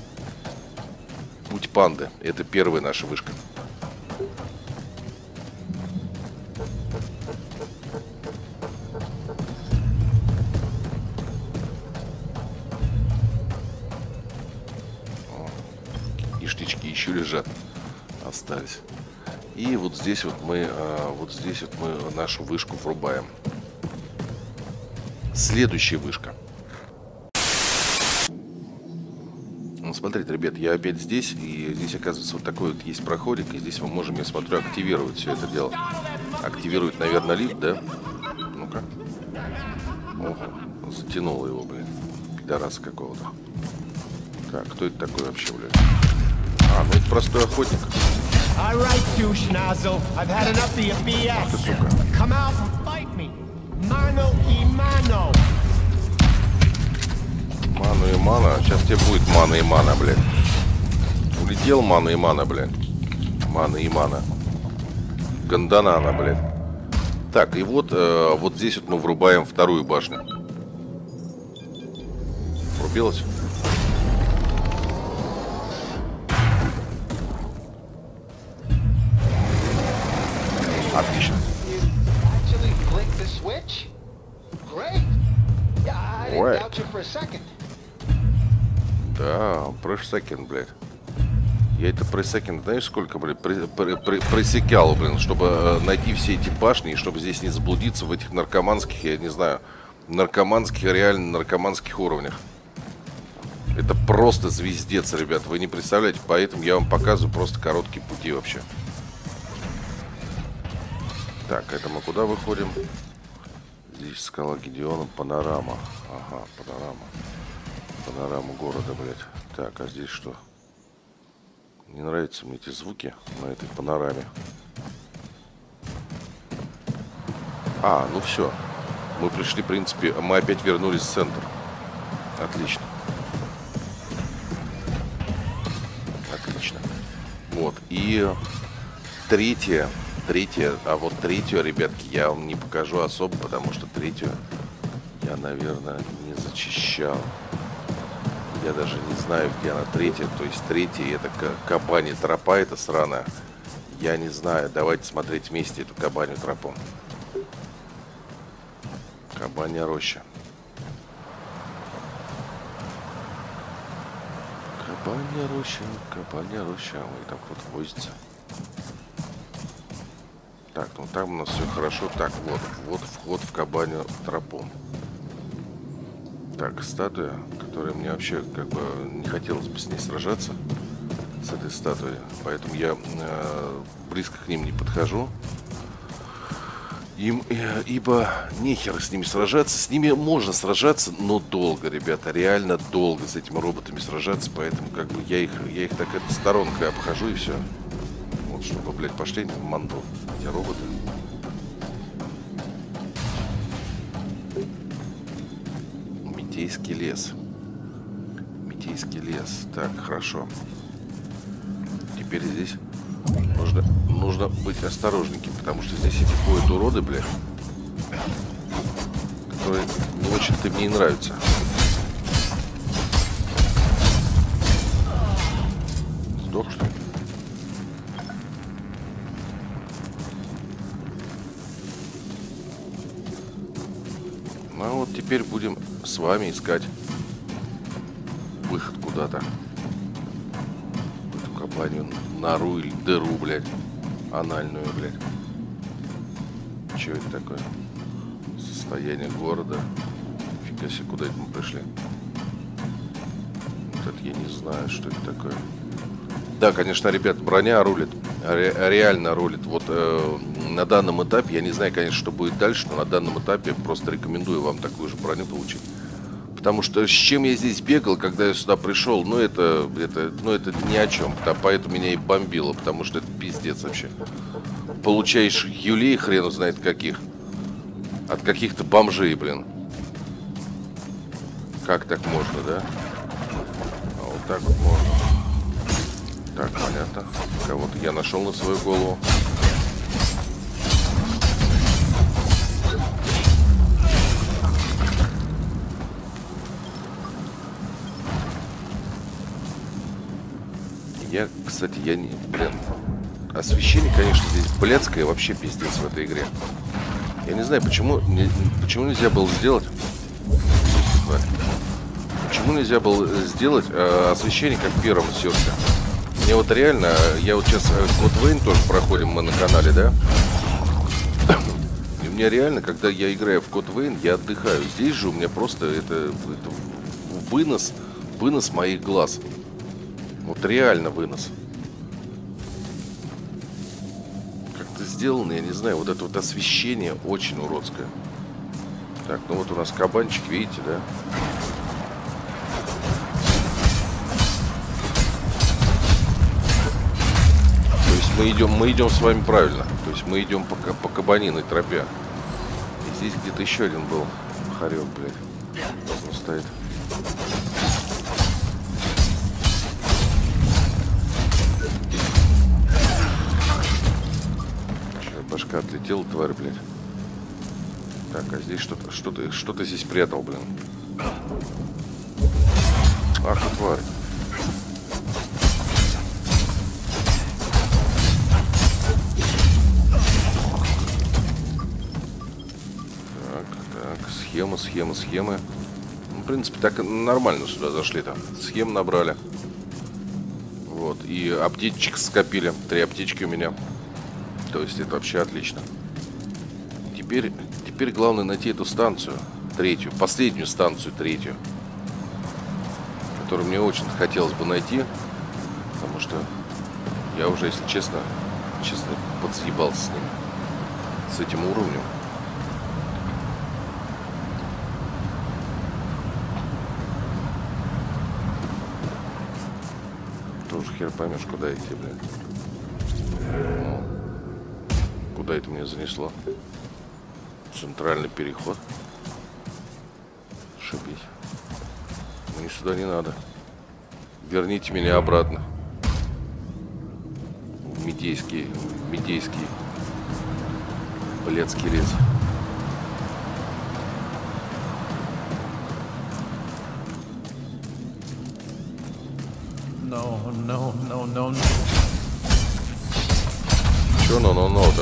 Путь панды. Это первая наша вышка. Штички еще лежат, остались. И вот здесь вот мы а, вот здесь вот мы нашу вышку врубаем. Следующая вышка. Ну, смотрите, ребят, я опять здесь, и здесь, оказывается, вот такой вот есть проходик, и здесь мы можем, я смотрю, активировать все это дело. Активирует, наверное, лифт, да? Ну-ка. Ого, затянуло его, блин. Пидораса какого-то. Так, кто это такой вообще, блин? А, ну это простой охотник. Ману и мана. Сейчас тебе будет мана и мана, блядь. Улетел мана и мана, блядь. Мана и мана. Ганданана, блядь. Так, и вот, э, вот здесь вот мы врубаем вторую башню. Врубилась? Отлично. Ой. Да, пресс секунд, блядь. Я это пресс секунд, знаешь, сколько, блядь, пресекал, блин, чтобы э, найти все эти башни, и чтобы здесь не заблудиться в этих наркоманских, я не знаю, наркоманских, реально наркоманских уровнях. Это просто звездец, ребят. Вы не представляете, поэтому я вам показываю просто короткие пути вообще. Так, это мы куда выходим? Здесь скала Гедеона, панорама. Ага, панорама. Панорама города, блядь. Так, а здесь что? Не нравятся мне эти звуки на этой панораме. А, ну все. Мы пришли, в принципе, мы опять вернулись в центр. Отлично. Отлично. Вот. И третье, третье, а вот третью, ребятки, я вам не покажу особо, потому что третью я, наверное, не зачищал. Я даже не знаю, где она третья. То есть третья, это кабанья тропа, это сраная. Я не знаю. Давайте смотреть вместе эту кабанью тропу. Кабанья роща. Кабанья роща, кабанья роща. Ой, там кто-то возится. Так, ну там у нас все хорошо. Так, вот, вот вход в кабанью тропу. Так, статуя, которая мне вообще как бы не хотелось бы с ней сражаться, с этой статуей, поэтому я э, близко к ним не подхожу. Им, э, ибо нехер с ними сражаться. С ними можно сражаться, но долго, ребята, реально долго с этими роботами сражаться, поэтому как бы я их, я их так это сторонкой обхожу и все. Вот чтобы, блядь, пошли в манду эти роботы. Митейский лес. Митейский лес. Так, хорошо. Теперь здесь нужно, нужно быть осторожненьким, потому что здесь эти ходят уроды, бля, которые не очень-то мне и нравятся. Сдох, что ли? Ну а вот теперь будем с вами искать выход куда-то. Эту кабанью нору или дыру, блядь. Анальную, блядь. Че это такое? Состояние города. Фига себе, куда это мы пришли? Вот это я не знаю, что это такое. Да, конечно, ребят, броня рулит. Ре реально рулит. Вот э, на данном этапе, я не знаю, конечно, что будет дальше, но на данном этапе просто рекомендую вам такую же броню получить. Потому что с чем я здесь бегал, когда я сюда пришел, ну это, это, ну это ни о чем. Поэтому меня и бомбило, потому что это пиздец вообще. Получаешь юлей хрену знает каких. От каких-то бомжей, блин. Как так можно, да? А вот так вот можно. Так, понятно. Кого-то я нашел на свою голову. Я, кстати, я не... Блин. Освещение, конечно, здесь блядское, вообще пиздец в этой игре. Я не знаю, почему, не, почему нельзя было сделать... Почему нельзя было сделать э, освещение как в первом сёрке? Мне вот реально... Я вот сейчас Код Вейн тоже проходим мы на канале, да? И у меня реально, когда я играю в Код Вейн, я отдыхаю. Здесь же у меня просто это, это вынос, вынос моих глаз. Вот реально вынос. Как-то сделано, я не знаю, вот это вот освещение очень уродское. Так, ну вот у нас кабанчик, видите, да? То есть мы идем, мы идем с вами правильно. То есть мы идем по, по кабаниной тропе. И здесь где-то еще один был хорек, блядь. Он стоит. Башка отлетела, тварь, блядь. Так, а здесь что-то, что-то, что-то здесь прятал, блин. Ах, тварь. Так, так, схема, схема, схемы. Ну, в принципе, так нормально сюда зашли-то. Схем набрали. Вот, и аптечек скопили. Три аптечки у меня. То есть это вообще отлично. Теперь, теперь главное найти эту станцию. Третью. Последнюю станцию, третью. который мне очень хотелось бы найти, потому что я уже, если честно, честно подсъебался с ним, с этим уровнем. Тоже хер поймешь, куда идти, блядь. Ну, куда это меня занесло? Центральный переход. Шибись. Мне сюда не надо. Верните меня обратно. В Медейский, в Медейский, блядский лес. No, no, no, no, no. Чё но-но-но-то?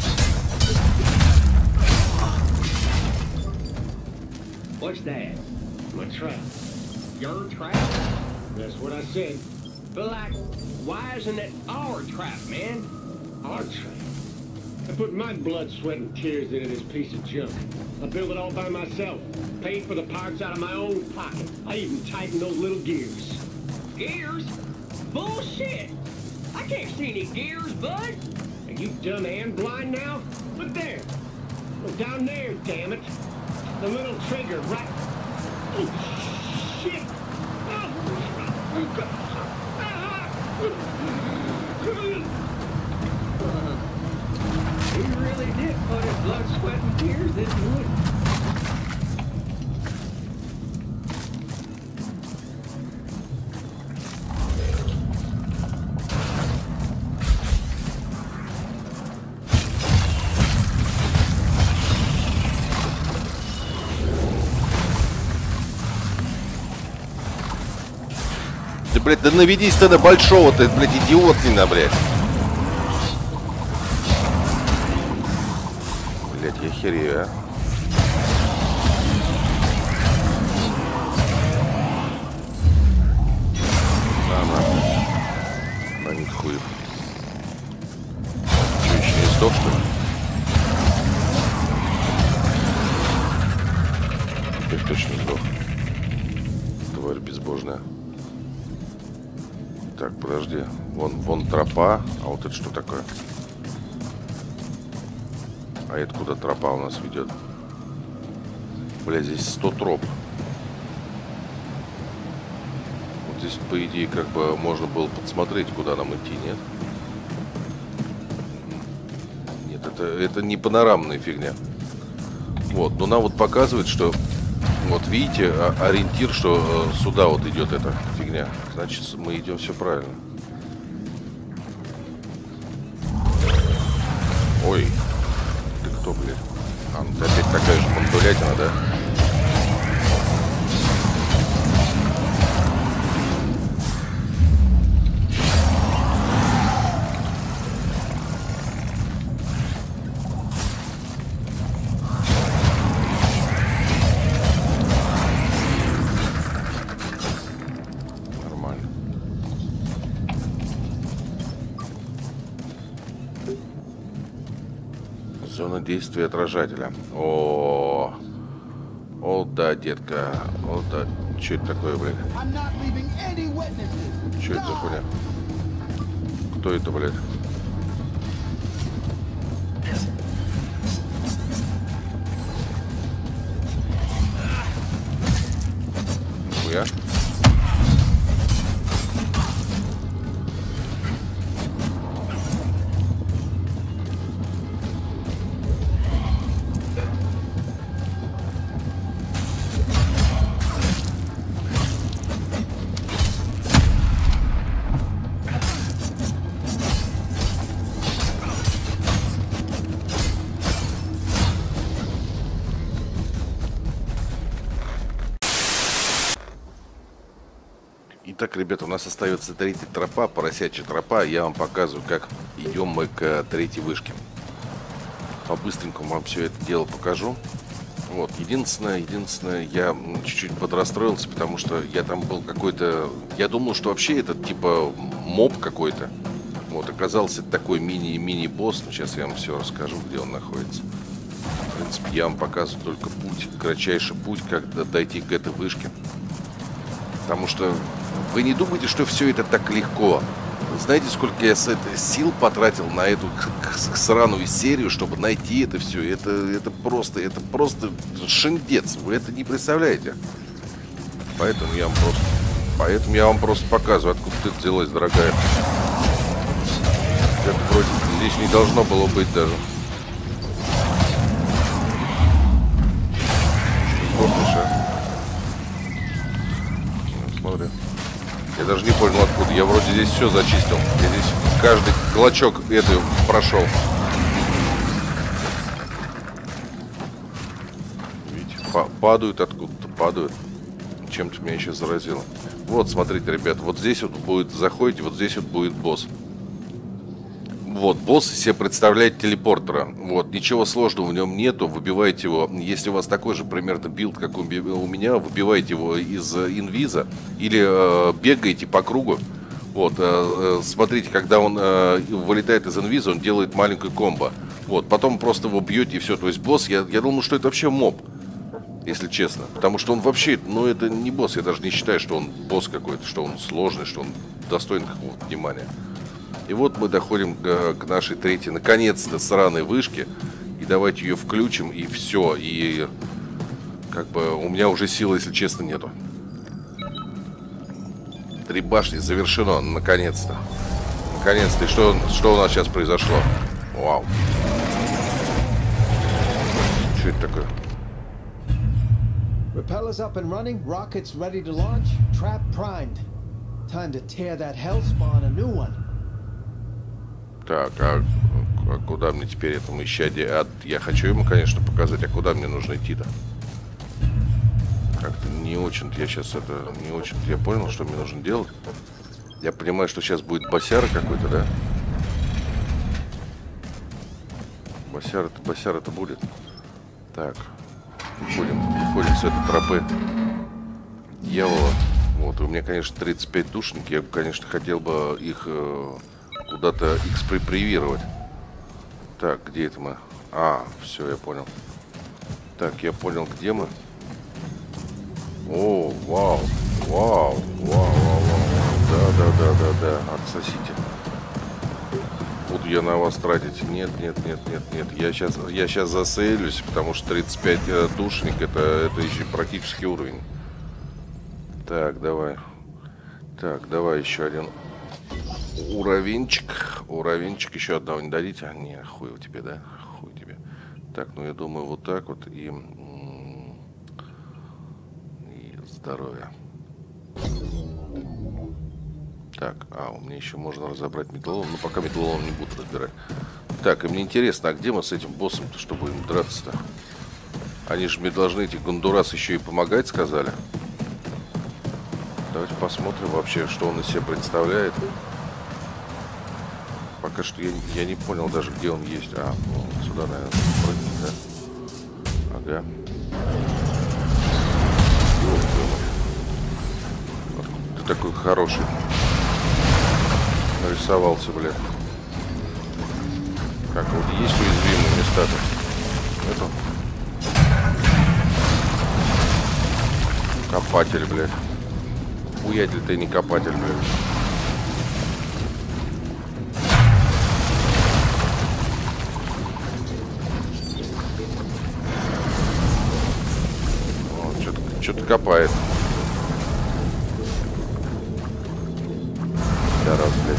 What's that? My trap. Your trap? That's what I said. But like, why isn't it our trap, man? Our trap? I put my blood, sweat, and tears into this piece of junk. I built it all by myself. Paid for the parts out of my own pocket. I even tightened those little gears. Gears? Bullshit! I can't see any gears, bud. Are you dumb and blind now? Look there. Look down there, damn it. The little trigger, right? Oh, shit! Oh. He really did put his blood, sweat, and tears into it. Блять, да наведись ты на большого, ты, блядь, идиот, не на, блядь. Блядь, я херею, а. На, на. На них хуев. Че, еще не сдох, что ли? Теперь точно сдох. Тварь безбожная. Так, подожди. Вон, вон тропа. А вот это что такое? А это куда тропа у нас ведет? Бля, здесь сто троп. Вот здесь, по идее, как бы можно было подсмотреть, куда нам идти, нет? Нет, это, это не панорамная фигня. Вот, но нам вот показывает, что... Вот видите, ориентир, что сюда вот идет эта фигня. Значит, мы идем все правильно. Ой, ты кто, блядь? А, ну ты опять такая же мандулятина, да? Зона действия отражателя. О, о, да, детка. О, да. Что это такое, блядь? Что это за хуйня? Кто это, блядь? Хуя? Итак, ребята, у нас остается третья тропа, поросячья тропа. Я вам показываю, как идем мы к третьей вышке. По-быстренькому вам все это дело покажу. Вот, единственное, единственное, я чуть-чуть подрастроился, потому что я там был какой-то... Я думал, что вообще это типа моб какой-то. Вот, оказался это такой мини-мини-босс. Но сейчас я вам все расскажу, где он находится. В принципе, я вам показываю только путь, кратчайший путь, как дойти к этой вышке. Потому что вы не думаете, что все это так легко. Знаете, сколько я сил потратил на эту сраную серию, чтобы найти это все? Это, это просто, это просто шиндец. Вы это не представляете. Поэтому я вам просто, поэтому я вам просто показываю, откуда ты взялась, дорогая. Это вроде здесь не должно было быть даже. Помнишь, а? Смотри. Я даже не понял, откуда. Я вроде здесь все зачистил. Я здесь каждый клочок этой прошел. Видите, падают откуда-то, падают. Чем-то меня еще заразило. Вот, смотрите, ребят, вот здесь вот будет, заходите, вот здесь вот будет босс. Вот, босс себе представляет телепортера. Вот, ничего сложного в нем нету. Выбиваете его. Если у вас такой же примерно билд, как у меня, выбиваете его из инвиза или э, бегаете по кругу. Вот, э, смотрите, когда он э, вылетает из инвиза, он делает маленькую комбо. Вот, потом просто его бьете и все. То есть босс, я, я думаю, что это вообще моб, если честно. Потому что он вообще, ну это не босс. Я даже не считаю, что он босс какой-то, что он сложный, что он достоин какого-то внимания. И вот мы доходим к, к нашей третьей, наконец-то, сраной вышке. И давайте ее включим, и все. И как бы у меня уже силы, если честно, нету. Три башни завершено, наконец-то. Наконец-то. И что, что у нас сейчас произошло? Вау. Что это такое? Repellers up and running, rockets ready to launch, trap primed. Time to tear that hellspawn a new one. Так, а, а куда мне теперь этому исчадие? А, я хочу ему, конечно, показать, а куда мне нужно идти-то? Как-то не очень-то я сейчас это... Не очень-то я понял, что мне нужно делать. Я понимаю, что сейчас будет босяра какой-то, да? Босяра-то, босяра-то будет. Так. Выходим, выходим с этой тропы дьявола. Вот, у меня, конечно, тридцать пять душник. Я, конечно, хотел бы их... Э куда-то экспроприировать. Так, где это мы? А, все, я понял. Так, я понял, где мы. О, вау, вау, вау, вау, вау. Да, да, да, да, да, отсосите. Буду я на вас тратить? Нет, нет, нет, нет, нет. Я сейчас, я сейчас засейлюсь, потому что тридцать пять э, душник это, это еще практически уровень. Так, давай. Так, давай еще один. Уровенчик. Уровенчик. Еще одного не дадите? А, не, хуй у тебе, да? Хуй тебе. Так, ну я думаю, вот так вот. И, и здоровье. Так, а, у меня еще можно разобрать металлолом. Но пока металлолом не буду разбирать. Так, и мне интересно, а где мы с этим боссом-то, что будем драться-то? Они же мне должны, эти гондурасы, еще и помогать, сказали. Давайте посмотрим вообще, что он из себя представляет. Пока что я, я не понял даже, где он есть. А, ну, сюда, наверное, прыгнуть, да? Ага. Ты такой хороший. Нарисовался, блядь. Как, вот есть уязвимые места-то? Это? Копатель, блядь. Хуятель ты не копатель, блядь. Что-то копает. Да, раз, блядь.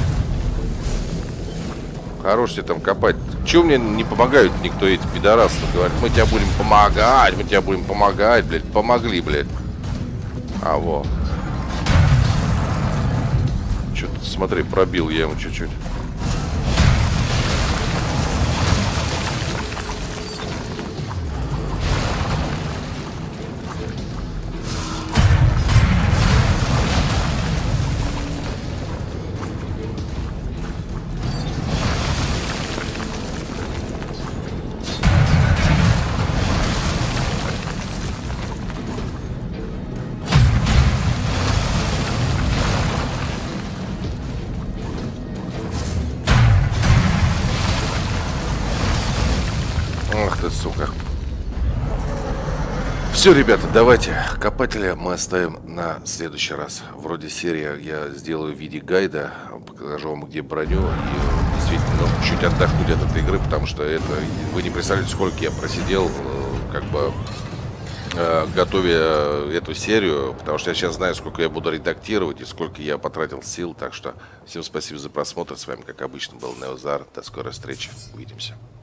Хорош тебе там копать. Чего мне не помогают никто, эти пидорасы? Говорят, мы тебе будем помогать, мы тебе будем помогать, блядь. Помогли, блядь. А, во. Что-то, смотри, пробил я ему чуть-чуть. Все, ребята, давайте. Копателя мы оставим на следующий раз. Вроде серии я сделаю в виде гайда, покажу вам, где броню. И действительно, ну, чуть отдохнуть от этой игры, потому что это, вы не представляете, сколько я просидел, как бы, готовя эту серию, потому что я сейчас знаю, сколько я буду редактировать и сколько я потратил сил. Так что всем спасибо за просмотр. С вами, как обычно, был Неозар. До скорой встречи. Увидимся.